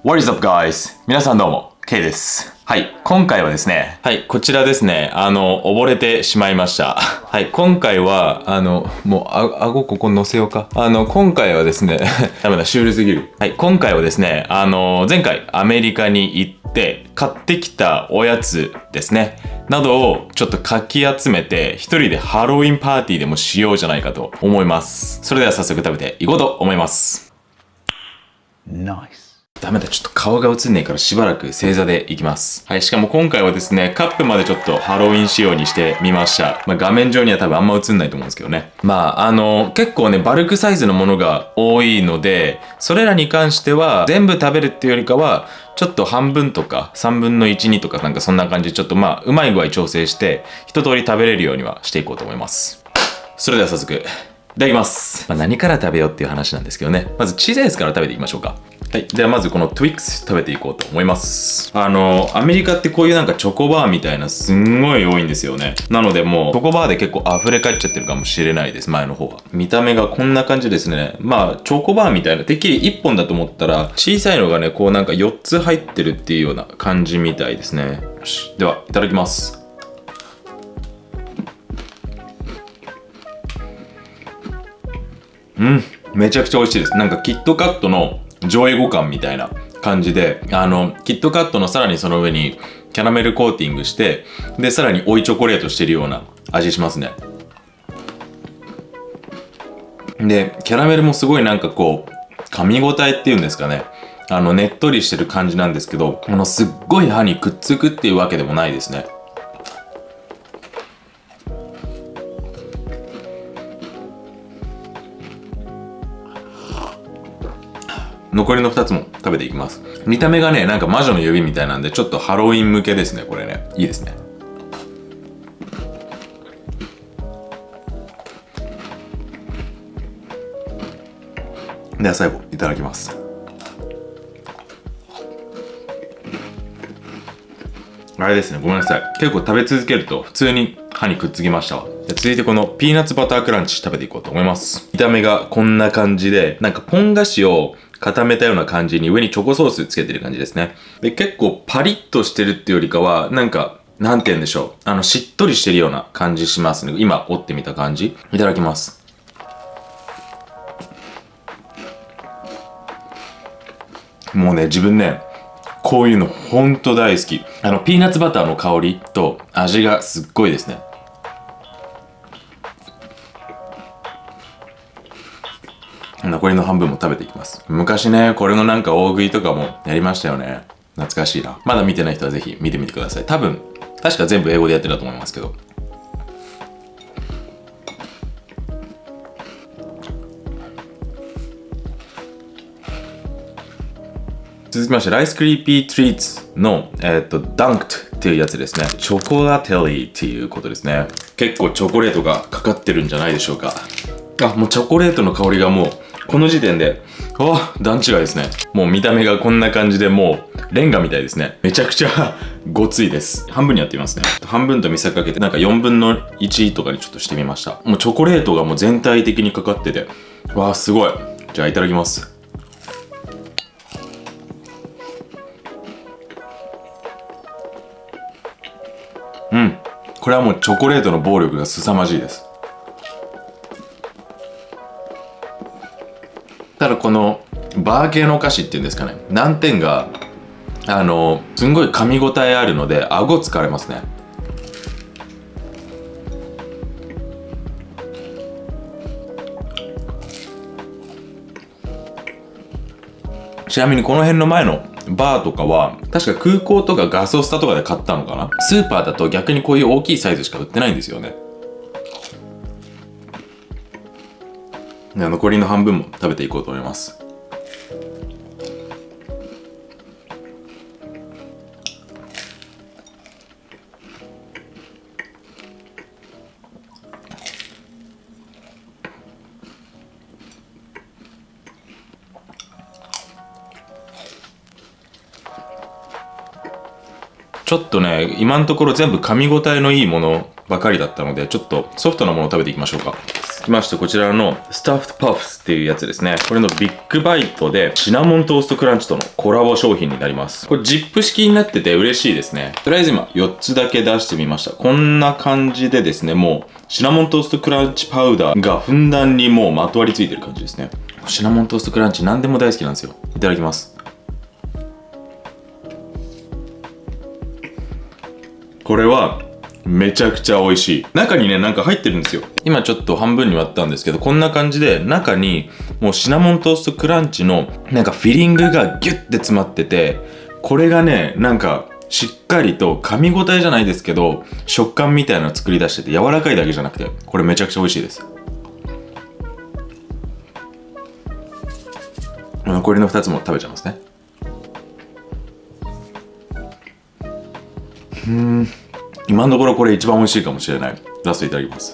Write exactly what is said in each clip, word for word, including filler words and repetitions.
What is up, guys? 皆さんどうも、K です。はい、今回はですね、はい、こちらですね、あの、溺れてしまいました。はい、今回は、あの、もう、あ、顎ここ乗せようか。あの、今回はですね、ダメだ、シュールすぎる。はい、今回はですね、あの、前回アメリカに行って、買ってきたおやつですね、などをちょっとかき集めて、一人でハロウィンパーティーでもしようじゃないかと思います。それでは早速食べていこうと思います。ナイス。ダメだ、ちょっと顔が映んねえからしばらく正座でいきます。はい、しかも今回はですね、カップまでちょっとハロウィン仕様にしてみました。まあ、画面上には多分あんま映んないと思うんですけどね。まあ、あの、結構ね、バルクサイズのものが多いので、それらに関しては、全部食べるっていうよりかは、ちょっと半分とか、さんぶんのいち、にとかなんかそんな感じで、ちょっとまあ、うまい具合調整して、一通り食べれるようにはしていこうと思います。それでは早速、いただきます。まあ、何から食べようっていう話なんですけどね。まず小さいやつから食べていきましょうか。はい。ではまずこの Twix 食べていこうと思います。あの、アメリカってこういうなんかチョコバーみたいなすんごい多いんですよね。なのでもう、チョコバーで結構溢れ返っちゃってるかもしれないです、前の方は。見た目がこんな感じですね。まあ、チョコバーみたいな、てっきりいっぽんだと思ったら、小さいのがね、こうなんかよっつ入ってるっていうような感じみたいですね。よし。では、いただきます。うん。めちゃくちゃ美味しいです。なんかキットカットの上位互換みたいな感じで、あの、キットカットのさらにその上にキャラメルコーティングして、で、さらに追いチョコレートしてるような味しますね。で、キャラメルもすごいなんかこう、噛み応えっていうんですかね。あの、ねっとりしてる感じなんですけど、あの、すっごい歯にくっつくっていうわけでもないですね。残りのふたつも食べていきます。見た目がね、なんか魔女の指みたいなんで、ちょっとハロウィン向けですね、これね。いいですね。では最後、いただきます。あれですね、ごめんなさい。結構食べ続けると普通に歯にくっつきましたわ。続いてこのピーナッツバタークランチ食べていこうと思います。見た目がこんな感じで、なんかポン菓子を固めたような感じに上にチョコソースつけてる感じですね。で、結構パリッとしてるっていうよりかは、なんか、なんて言うんでしょう。あの、しっとりしてるような感じしますね。今折ってみた感じ。いただきます。もうね、自分ね、こういうのほんと大好き。あの、ピーナッツバターの香りと味がすっごいですね。残りの半分も食べていきます。昔ね、これのなんか大食いとかもやりましたよね。懐かしいな。まだ見てない人はぜひ見てみてください。多分、確か全部英語でやってたと思いますけど。続きまして、ライスクリーピートリーツの、えっと、ダンクトっていうやつですね。チョコラテリーっていうことですね。結構チョコレートがかかってるんじゃないでしょうか。あ、もうチョコレートの香りがもう、この時点で、あ、段違いですね。もう見た目がこんな感じでもう、レンガみたいですね。めちゃくちゃごついです。半分にやってみますね。半分と見せかけて、なんかよんぶんのいちとかにちょっとしてみました。もうチョコレートがもう全体的にかかってて、わあ、すごい。じゃあいただきます。うん。これはもうチョコレートの暴力が凄まじいです。ただこのバー系のお菓子っていうんですかね、難点があのすんごい噛み応えあるので顎疲れますね。ちなみにこの辺の前のバーとかは確か空港とかガソスタとかで買ったのかな。スーパーだと逆にこういう大きいサイズしか売ってないんですよね。残りの半分も食べていこうと思います。ちょっとね、今のところ全部噛み応えのいいものばかりだったので、ちょっとソフトなものを食べていきましょうか。 きまして、こちらのスタッフパフスっていうやつですね。これのビッグバイトでシナモントーストクランチとのコラボ商品になります。これジップ式になってて嬉しいですね。とりあえず今よっつだけ出してみました。こんな感じでですね、もうシナモントーストクランチパウダーがふんだんにもうまとわりついてる感じですね。シナモントーストクランチ何でも大好きなんですよ。いただきます。これはめちゃくちゃ美味しい。中にね、なんか入ってるんですよ。今ちょっと半分に割ったんですけど、こんな感じで中にもうシナモントーストクランチのなんかフィリングがギュッて詰まってて、これがね、なんかしっかりと噛み応えじゃないですけど、食感みたいなのを作り出してて、柔らかいだけじゃなくて、これめちゃくちゃ美味しいです。残りのふたつも食べちゃいますね。うーん、今のところこれ一番美味しいかもしれない。ラストいただきます。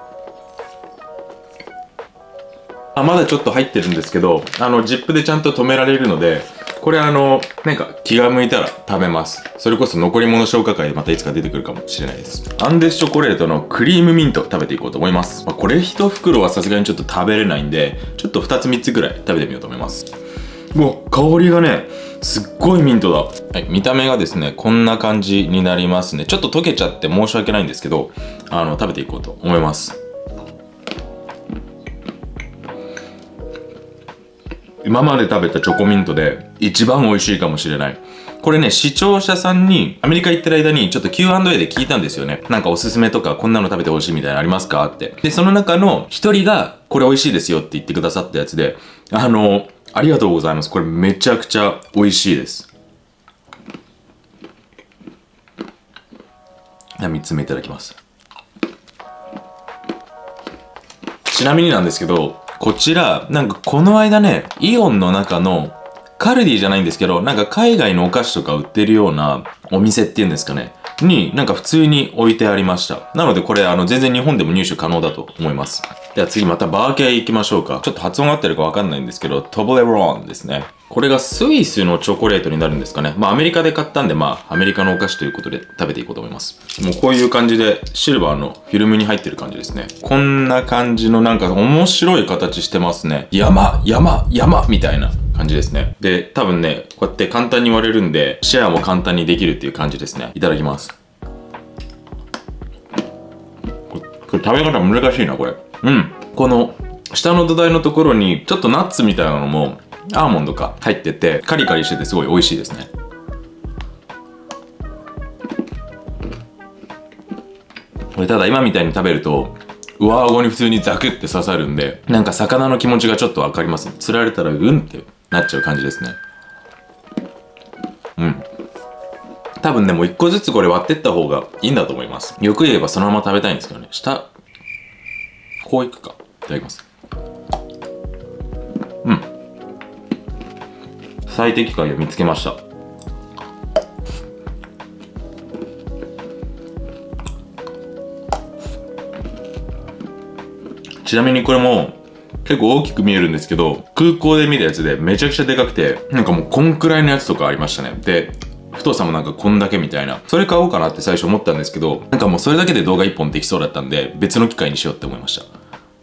あ、まだちょっと入ってるんですけど、あのジップでちゃんと止められるので、これあのなんか気が向いたら食べます。それこそ残り物消化会でまたいつか出てくるかもしれないです。アンデスチョコレートのクリームミント食べていこうと思います。まあ、これ一袋はさすがにちょっと食べれないんで、ちょっとふたつみっつぐらい食べてみようと思います。うわ、香りがね、すっごいミントだ。はい、見た目がですね、こんな感じになりますね。ちょっと溶けちゃって申し訳ないんですけど、あの、食べていこうと思います。今まで食べたチョコミントで一番美味しいかもしれない。これね、視聴者さんにアメリカ行ってる間にちょっと キューアンドエー で聞いたんですよね。なんかおすすめとかこんなの食べてほしいみたいなのありますかって。で、その中の一人がこれ美味しいですよって言ってくださったやつで、あの、ありがとうございます。これめちゃくちゃ美味しいです。じゃあみっつめいただきます。ちなみになんですけど、こちら、なんかこの間ね、イオンの中のカルディじゃないんですけど、なんか海外のお菓子とか売ってるようなお店っていうんですかね。に、なんか普通に置いてありました。なのでこれ、あの、全然日本でも入手可能だと思います。では次またバー系行きましょうか。ちょっと発音合ってるかわかんないんですけど、トブレロンですね。これがスイスのチョコレートになるんですかね。まあアメリカで買ったんで、まあアメリカのお菓子ということで食べていこうと思います。もうこういう感じでシルバーのフィルムに入ってる感じですね。こんな感じのなんか面白い形してますね。山、山、山みたいな感じですね。で、多分ね、こうやって簡単に割れるんで、シェアも簡単にできるっていう感じですね。いただきます。これ、これ食べ方難しいな、これ。うん。この下の土台のところにちょっとナッツみたいなのもアーモンドか入っててカリカリしててすごい美味しいですね。これただ今みたいに食べると上顎に普通にザクって刺さるんで、なんか魚の気持ちがちょっとわかります。釣られたらうんってなっちゃう感じですね。うん。多分ね、もう一個ずつこれ割ってった方がいいんだと思います。よく言えばそのまま食べたいんですけどね。下、こういくか。いただきます。うん。最適解を見つけました。ちなみにこれも結構大きく見えるんですけど、空港で見たやつでめちゃくちゃでかくて、なんかもうこんくらいのやつとかありましたね。で、太さもなんかこんだけみたいな。それ買おうかなって最初思ったんですけど、なんかもうそれだけで動画いっぽんできそうだったんで、別の機会にしようって思いました。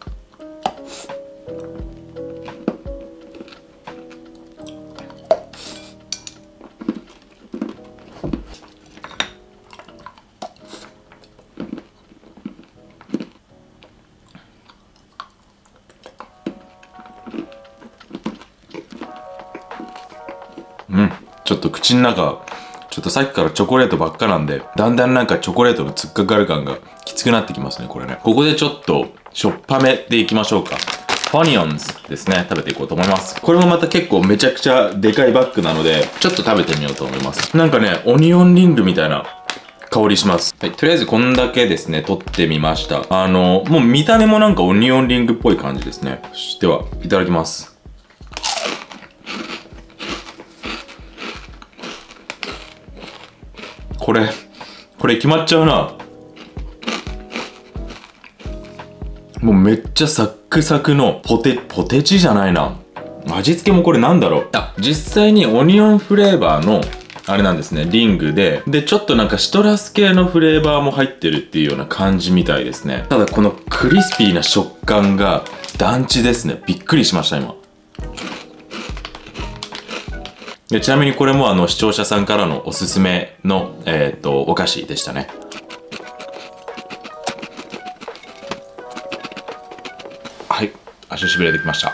うん。ちょっと口の中、ちょっとさっきからチョコレートばっかなんで、だんだんなんかチョコレートの突っかかる感がきつくなってきますね、これね。ここでちょっと、しょっぱめでいきましょうか。ファニオンズですね。食べていこうと思います。これもまた結構めちゃくちゃでかいバッグなので、ちょっと食べてみようと思います。なんかね、オニオンリングみたいな香りします。はい、とりあえずこんだけですね、取ってみました。あの、もう見た目もなんかオニオンリングっぽい感じですね。では、いただきます。これ、これ決まっちゃうな。もうめっちゃサックサクのポテ、ポテチじゃないな。味付けもこれなんだろう。あ、実際にオニオンフレーバーの、あれなんですね、リングで、で、ちょっとなんかシトラス系のフレーバーも入ってるっていうような感じみたいですね。ただこのクリスピーな食感が団地ですね。びっくりしました今。でちなみにこれもあの視聴者さんからのおすすめの、えー、とお菓子でしたね。はい、足しびれてきました。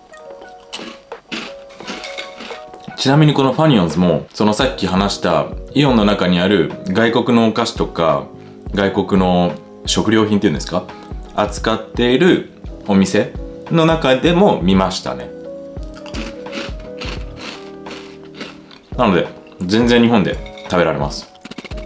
ちなみにこのファニオンズもそのさっき話したイオンの中にある外国のお菓子とか外国の食料品っていうんですか、扱っているお店の中でも見ましたね。なので全然日本で食べられます。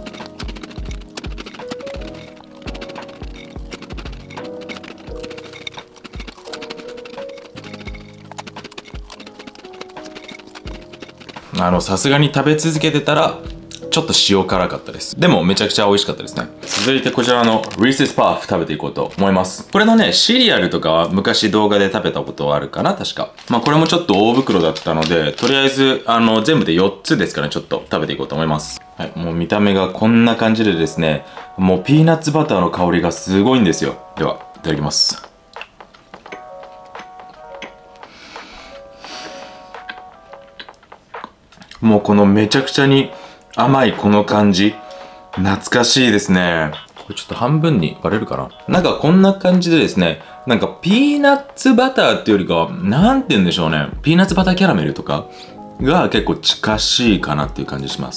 あのさすがに食べ続けてたらちょっと塩辛かったです。でもめちゃくちゃ美味しかったですね。続いてこちらの Reese's Puff 食べていこうと思います。これのねシリアルとかは昔動画で食べたことはあるかな、確か。まあこれもちょっと大袋だったので、とりあえずあの全部でよっつですかね、ちょっと食べていこうと思います。はい、もう見た目がこんな感じでですね、もうピーナッツバターの香りがすごいんですよ。ではいただきます。もうこのめちゃくちゃに甘いこの感じ、懐かしいですね。これちょっと半分に割れるかな。なんかこんな感じでですね、なんかピーナッツバターっていうよりかは、なんて言うんでしょうね。ピーナッツバターキャラメルとかが結構近しいかなっていう感じします。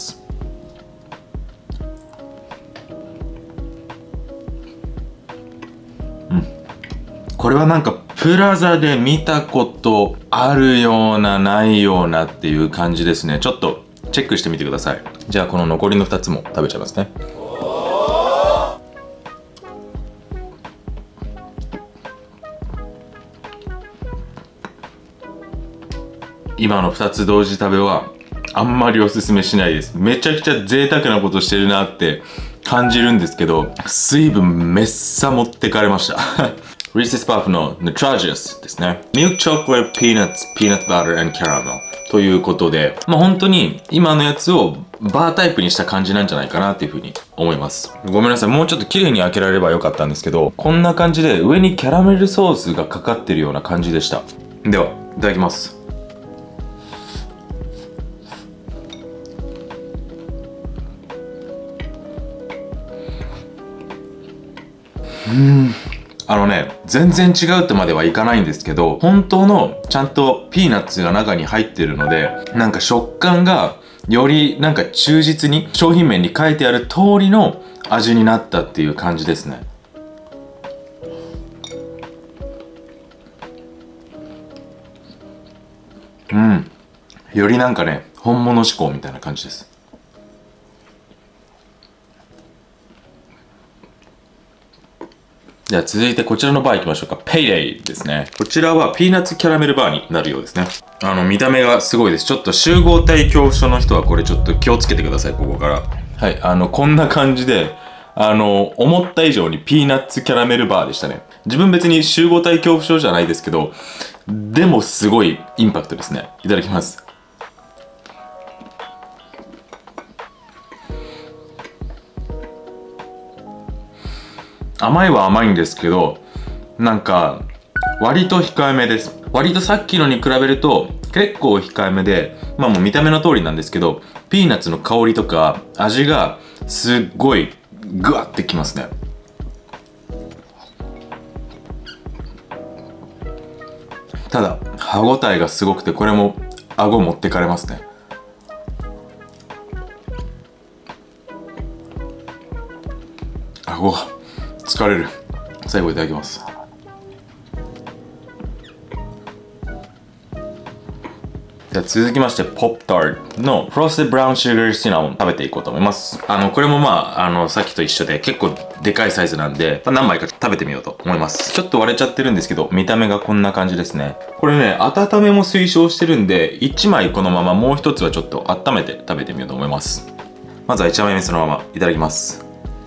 うん。これはなんかプラザで見たことあるようなないようなっていう感じですね。ちょっとチェックしてみてください。じゃあこの残りのふたつも食べちゃいますね。今のふたつ同時食べはあんまりおすすめしないです。めちゃくちゃ贅沢なことしてるなって感じるんですけど、水分めっさ持ってかれました。Reese's Puff の Nutritious ですね。Milk Chocolate Peanuts Peanut Butter and Caramel ということで、まあ本当に今のやつをバータイプにした感じなんじゃないかなっていうふうに思います。ごめんなさい、もうちょっと綺麗に開けられればよかったんですけど、こんな感じで上にキャラメルソースがかかってるような感じでした。では、いただきます。うーん。あのね、全然違うとまではいかないんですけど、本当のちゃんとピーナッツが中に入ってるので、なんか食感がよりなんか忠実に商品名に書いてある通りの味になったっていう感じですね。うん。よりなんかね、本物志向みたいな感じです。じゃあ続いてこちらのバー行きましょうか。ペイデイですね。こちらはピーナッツキャラメルバーになるようですね。あの見た目がすごいです。ちょっと集合体恐怖症の人はこれちょっと気をつけてください、ここから。はい、あのこんな感じで、あの思った以上にピーナッツキャラメルバーでしたね。自分別に集合体恐怖症じゃないですけど、でもすごいインパクトですね。いただきます。甘いは甘いんですけど、なんか割と控えめです。割とさっきのに比べると結構控えめで、まあもう見た目の通りなんですけど、ピーナッツの香りとか味がすっごいグワってきますね。ただ歯ごたえがすごくて、これも顎持ってかれますね。顎が疲れる。最後いただきます。じゃあ続きまして、ポップタルトのフロステッドブラウンシュガーシナモン食べていこうと思います。あの、これもまあ、あの、さっきと一緒で結構でかいサイズなんで、何枚か食べてみようと思います。ちょっと割れちゃってるんですけど、見た目がこんな感じですね。これね、温めも推奨してるんで、いちまいこのままもう一つはちょっと温めて食べてみようと思います。まずはいちまいめそのままいただきます。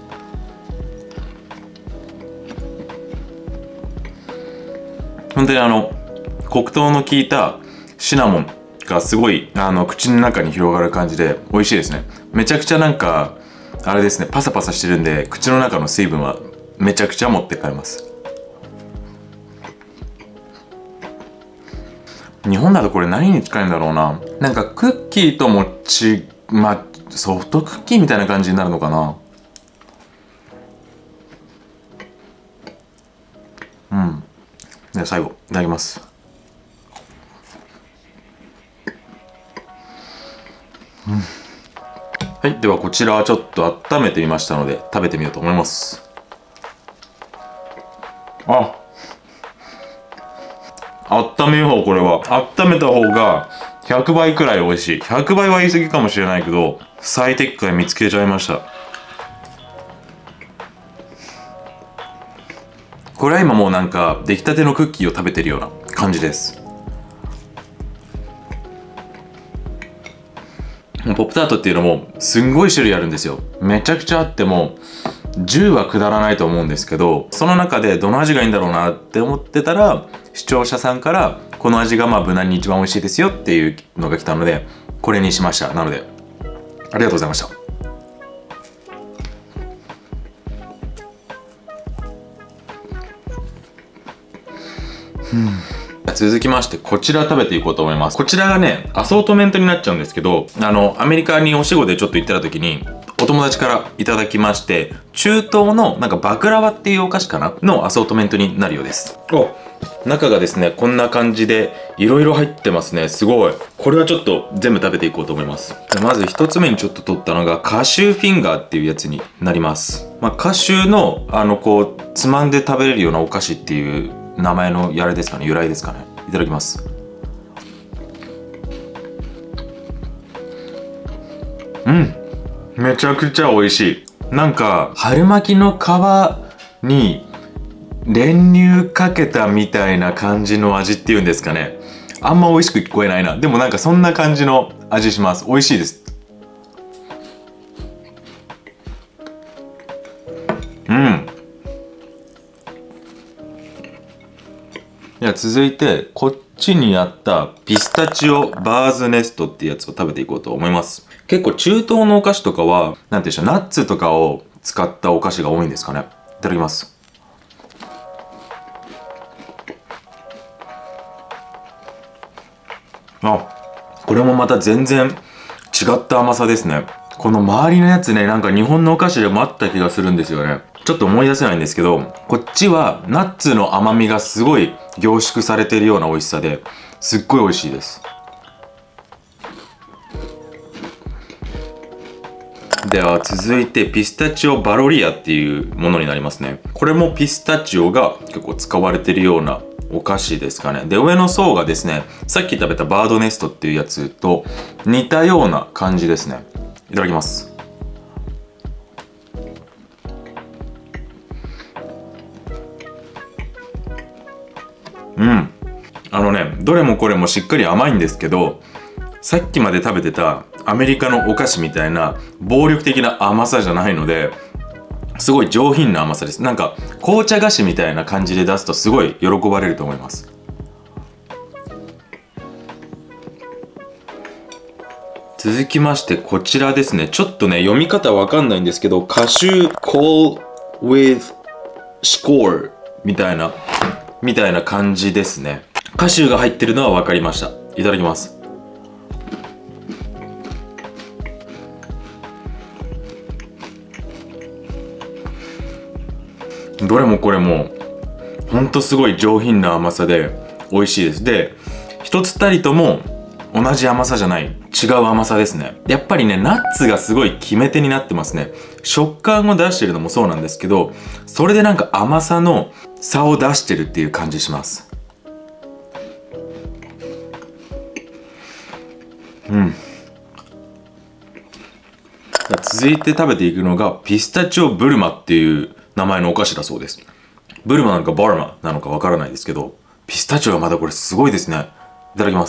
本当にあの黒糖の効いたシナモンがすごいあの口の中に広がる感じで美味しいですね。めちゃくちゃなんかあれですね、パサパサしてるんで口の中の水分はめちゃくちゃ持って帰ります。 日本だとこれ何に近いんだろうな。なんかクッキーともち、まあ、ソフトクッキーみたいな感じになるのかな。うん。では最後、いただきます。うん。はい。ではこちらはちょっと温めてみましたので、食べてみようと思います。あ、温めよう、これは。温めた方がひゃくばいくらい美味しい。ひゃくばいは言い過ぎかもしれないけど、最適解見つけちゃいました。これは今もうなんか、出来たてのクッキーを食べてるような感じです。ポップタートっていうのも、すんごい種類あるんですよ。めちゃくちゃあっても、じゅうはくだらないと思うんですけど、その中でどの味がいいんだろうなって思ってたら、視聴者さんから、この味がまあ無難に一番美味しいですよっていうのが来たので、これにしました。なので、ありがとうございました。うん、続きまして、こちら食べていこうと思います。こちらがね、アソートメントになっちゃうんですけど、あの、アメリカにお仕事でちょっと行ってた時に、お友達からいただきまして、中東のなんかバクラワっていうお菓子かなのアソートメントになるようです。お、中がですね、こんな感じで、いろいろ入ってますね。すごい。これはちょっと全部食べていこうと思います。まず一つ目にちょっと取ったのが、カシューフィンガーっていうやつになります。まあ、カシューの、あの、こう、つまんで食べれるようなお菓子っていう名前のやれですかね、由来ですかね。いただきます。うん。めちゃくちゃ美味しい。なんか、春巻きの皮に練乳かけたみたいな感じの味っていうんですかね。あんま美味しく聞こえないな。でもなんかそんな感じの味します。美味しいです。うん。では続いて、こっちにあったピスタチオバーズネストっていうやつを食べていこうと思います。結構中東のお菓子とかは、なんて言うんでしょう、ナッツとかを使ったお菓子が多いんですかね。いただきます。あ、これもまた全然違った甘さですね。この周りのやつね、なんか日本のお菓子でもあった気がするんですよね。ちょっと思い出せないんですけど、こっちはナッツの甘みがすごい凝縮されているような美味しさで、すっごい美味しいです。では続いてピスタチオバロリアっていうものになりますね。これもピスタチオが結構使われているようなお菓子ですかね。で、上の層がですね、さっき食べたバードネストっていうやつと似たような感じですね。いただきます。うん。あのね、どれもこれもしっかり甘いんですけど、さっきまで食べてたアメリカのお菓子みたいな暴力的な甘さじゃないので、すごい上品な甘さです。なんか紅茶菓子みたいな感じで出すとすごい喜ばれると思います。続きましてこちらですね。ちょっとね、読み方わかんないんですけど、カシューコール with score みたいな、みたいな感じですね。カシューが入ってるのはわかりました。いただきます。どれもこれもほんとすごい上品な甘さで美味しいです。で、一つたりとも同じ甘さじゃない、違う甘さですね。やっぱりね、ナッツがすごい決め手になってますね。食感を出してるのもそうなんですけど、それでなんか甘さの差を出してるっていう感じします。うん。続いて食べていくのがピスタチオブルマっていう名前のお菓子だそうです。ブルマなのかバルマなのかわからないですけど、ピスタチオがまだこれすごいですね。いただきます。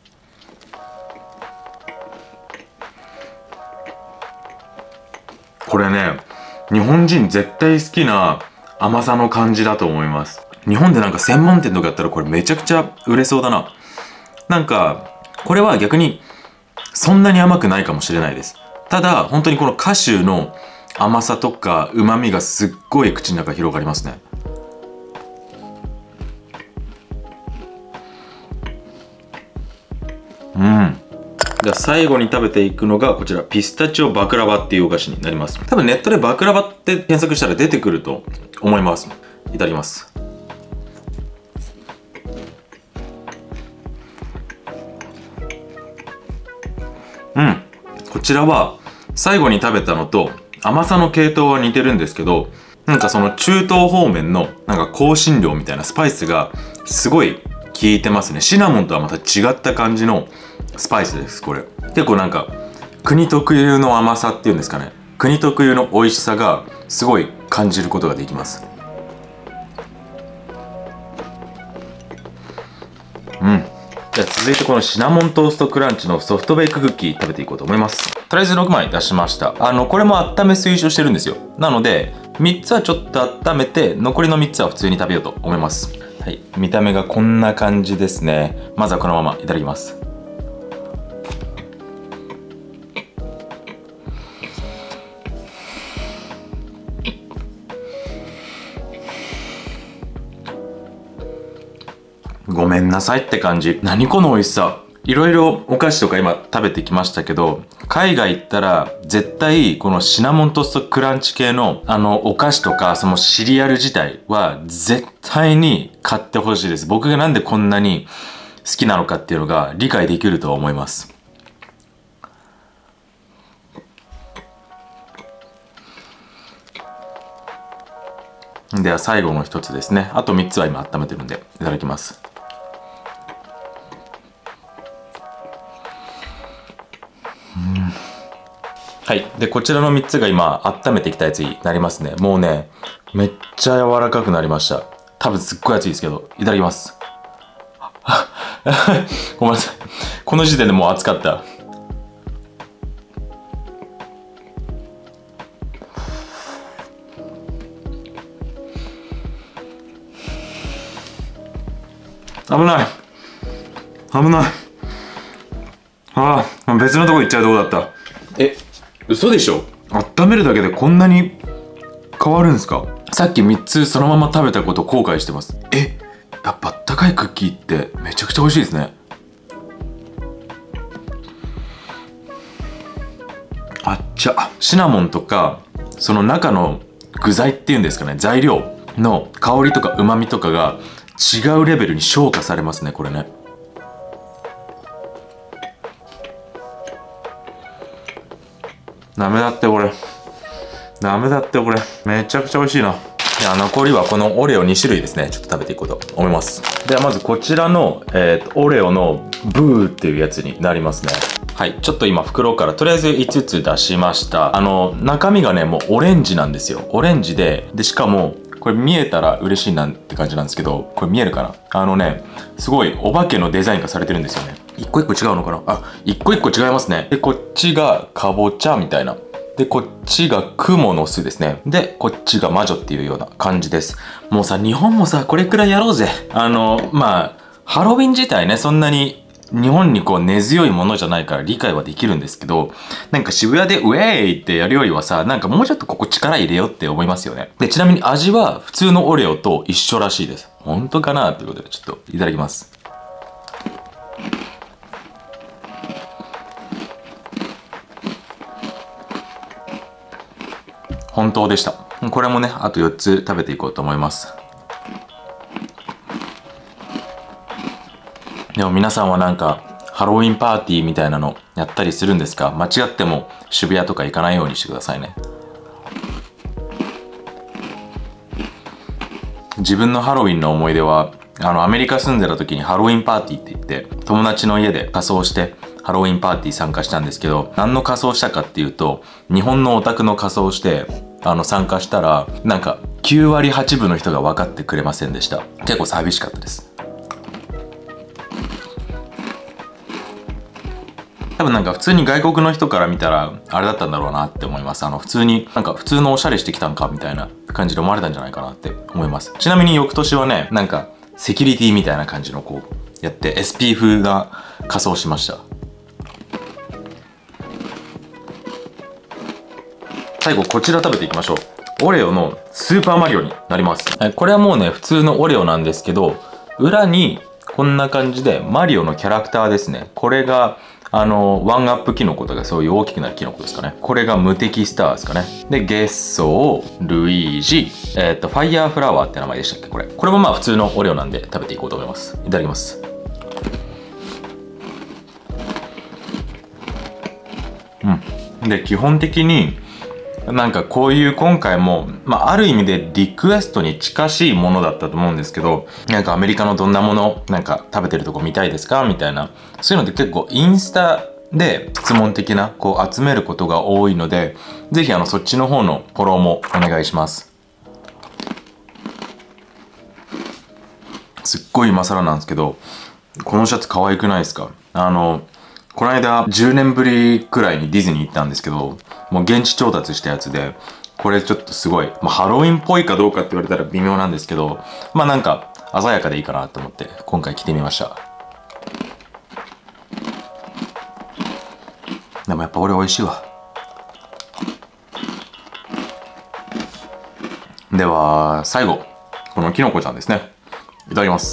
これね、日本人絶対好きな甘さの感じだと思います。日本でなんか専門店とかやったらこれめちゃくちゃ売れそうだな。なんか、これは逆にそんなに甘くないかもしれないです。ただ、本当にこのカシューの甘さとか旨味がすっごい口の中広がりますね。 では最後に食べていくのがこちら、ピスタチオバクラバっていうお菓子になります。多分ネットでバクラバって検索したら出てくると思います。いただきます。うん。こちらは最後に食べたのと甘さの系統は似てるんですけど、なんかその中東方面のなんか香辛料みたいなスパイスがすごい効いてますね。シナモンとはまた違った感じのスパイスです、これ。結構なんか国特有の甘さっていうんですかね。国特有の美味しさがすごい感じることができます。うん。じゃあ続いてこのシナモントーストクランチのソフトベーククッキー食べていこうと思います。とりあえずろくまい出しました。あの、これも温め推奨してるんですよ。なので、みっつはちょっと温めて、残りのみっつは普通に食べようと思います。はい。見た目がこんな感じですね。まずはこのままいただきます。ごめんなさいって感じ。何この美味しさ。いろいろお菓子とか今食べてきましたけど、海外行ったら絶対このシナモントーストクランチ系のあのお菓子とかそのシリアル自体は絶対に買ってほしいです。僕がなんでこんなに好きなのかっていうのが理解できると思います。では最後の一つですね。あとみっつは今温めてるんでいただきます。はい。で、こちらのみっつが今、温めてきたやつになりますね。もうね、めっちゃ柔らかくなりました。多分すっごい熱いですけど、いただきます。ごめんなさい。この時点でもう熱かった。危ない。危ない。ああ、別のとこ行っちゃうとこだった。え、嘘でしょ？温めるだけでこんなに変わるんですか？さっきみっつそのまま食べたこと後悔してます。え、やっぱあったかいクッキーってめちゃくちゃ美味しいですね。あっちゃ。シナモンとか、その中の具材っていうんですかね、材料の香りとか旨味とかが違うレベルに昇華されますね、これね。ダメだってこれ。ダメだってこれ。めちゃくちゃ美味しいな。じゃあ残りはこのオレオにしゅるいですね。ちょっと食べていこうと思います。ではまずこちらの、えーと、オレオのブーっていうやつになりますね。はい。ちょっと今袋からとりあえずいつつ出しました。あの、中身がね、もうオレンジなんですよ。オレンジで、で、しかも、これ見えたら嬉しいなって感じなんですけど、これ見えるかな？あのね、すごいお化けのデザインがされてるんですよね。一個一個違うのかなあ、一個一個違いますね。で、こっちがかぼちゃみたいな。で、こっちが雲の巣ですね。で、こっちが魔女っていうような感じです。もうさ、日本もさ、これくらいやろうぜ。あの、まあ、ハロウィン自体ね、そんなに日本にこう根強いものじゃないから理解はできるんですけど、なんか渋谷でウェーイってやるよりはさ、なんかもうちょっとここ力入れよって思いますよね。で、ちなみに味は普通のオレオと一緒らしいです。本当かなということで、ちょっといただきます。本当でした。これもね、あとよっつ食べていこうと思います。でも皆さんはなんか、ハロウィンパーティーみたいなのやったりするんですか？間違っても渋谷とか行かないようにしてくださいね。自分のハロウィンの思い出は、あの、アメリカ住んでた時にハロウィンパーティーって言って、友達の家で仮装して、ハロウィンパーティー参加したんですけど、何の仮装したかっていうと、日本のオタクの仮装して、あの、参加したら、なんか、きゅうわりはちぶの人が分かってくれませんでした。結構寂しかったです。多分なんか普通に外国の人から見たら、あれだったんだろうなって思います。あの、普通に、なんか普通のおしゃれしてきたんかみたいな感じで思われたんじゃないかなって思います。ちなみに翌年はね、なんか、セキュリティみたいな感じのこう、やって エスピー 風が仮装しました。最後こちら食べていきましょう。オレオのスーパーマリオになります。これはもうね、普通のオレオなんですけど、裏にこんな感じでマリオのキャラクターですね。これが、 あの、ワンアップキノコとかそういう大きくなるキノコですかね。これが無敵スターですかね。で、ゲッソー、ルイージ、えっと、ファイヤーフラワーって名前でしたっけこれ。これもまあ普通のオレオなんで食べていこうと思います。いただきます。うん。で、基本的に、なんかこういう今回も、まあある意味でリクエストに近しいものだったと思うんですけど、なんかアメリカのどんなもの、なんか食べてるとこ見たいですかみたいな。そういうのって結構インスタで質問的な、こう集めることが多いので、ぜひあのそっちの方のフォローもお願いします。すっごい今更なんですけど、このシャツ可愛くないですか？あの、この間じゅうねんぶりくらいにディズニー行ったんですけど、もう現地調達したやつで、これちょっとすごい、まあ、ハロウィンっぽいかどうかって言われたら微妙なんですけど、まあなんか鮮やかでいいかなと思って今回着てみました。でもやっぱ俺美味しいわ。では最後、このきのこちゃんですね。いただきます。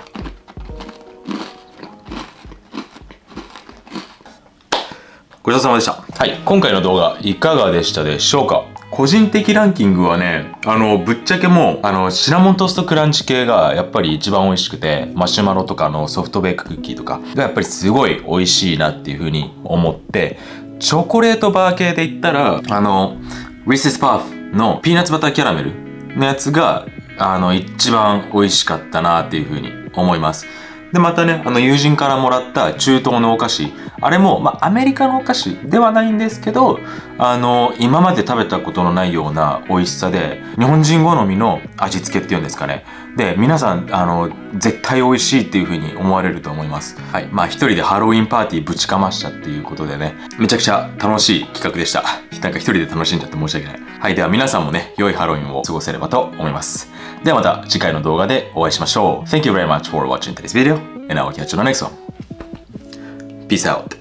ごちそうさまでした。はい。今回の動画いかがでしたでしょうか？個人的ランキングはね、あの、ぶっちゃけもう、あの、シナモントーストクランチ系がやっぱり一番美味しくて、マシュマロとかのソフトベーククッキーとかがやっぱりすごい美味しいなっていう風に思って、チョコレートバー系で言ったら、あの、リセスパーフのピーナッツバターキャラメルのやつが、あの、一番美味しかったなっていう風に思います。で、またね、あの、友人からもらった中東のお菓子。あれも、まあ、アメリカのお菓子ではないんですけど、あの、今まで食べたことのないような美味しさで、日本人好みの味付けっていうんですかね。で、皆さん、あの、絶対美味しいっていう風に思われると思います。はい。まあ、一人でハロウィンパーティーぶちかましたっていうことでね、めちゃくちゃ楽しい企画でした。なんか一人で楽しんじゃって申し訳ない。はい。では皆さんもね、良いハロウィンを過ごせればと思います。ではまた次回の動画でお会いしましょう。Thank you very much for watching today's video, and I will catch you on the next one. Peace out.